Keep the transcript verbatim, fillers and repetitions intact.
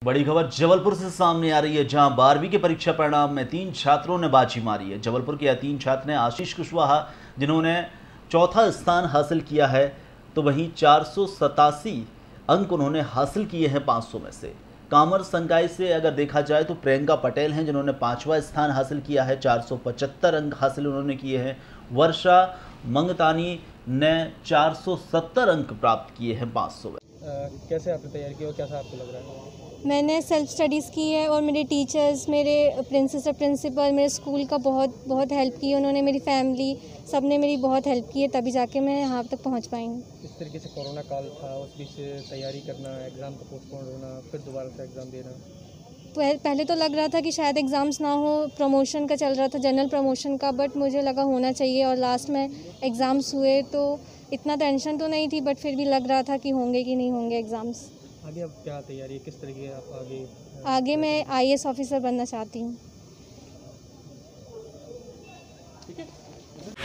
बड़ी खबर जबलपुर से सामने आ रही है, जहां बारहवीं के परीक्षा परिणाम में तीन छात्रों ने बाजी मारी है। जबलपुर के यह तीन छात्र हैं आशीष कुशवाहा, जिन्होंने चौथा स्थान हासिल किया है, तो वहीं चार सौ सतासी अंक उन्होंने हासिल किए हैं पाँच सौ में से। कामर संकाय से अगर देखा जाए तो प्रियंका पटेल हैं, जिन्होंने पाँचवा स्थान हासिल किया है, चार सौ पचहत्तर अंक हासिल उन्होंने किए हैं। वर्षा मंगतानी ने चार सौ सत्तर अंक प्राप्त किए हैं पाँच सौ में। कैसे आपने तैयारी की और कैसा आपको लग रहा है? मैंने सेल्फ स्टडीज़ की है और मेरे टीचर्स, मेरे प्रिंसिपल प्रिंसिपल मेरे स्कूल का बहुत बहुत हेल्प की। उन्होंने, मेरी फैमिली, सब ने मेरी बहुत हेल्प की है, तभी जाके मैं यहाँ तक पहुँच पाई हूँ। इस तरीके से कोरोना काल था, उस बीच तैयारी करना, एग्ज़ाम का पोस्टपोन होना, फिर दोबारा से एग्ज़ाम देना। पहले तो लग रहा था कि शायद एग्ज़ाम्स ना हो, प्रमोशन का चल रहा था, जनरल प्रमोशन का, बट मुझे लगा होना चाहिए और लास्ट में एग्ज़ाम्स हुए तो इतना टेंशन तो नहीं थी, बट फिर भी लग रहा था कि होंगे कि नहीं होंगे एग्ज़ाम्स। आगे अब क्या तैयारी है, किस तरीके आप आगे? आगे मैं आई ए एस ऑफिसर बनना चाहती हूँ। ठीक है।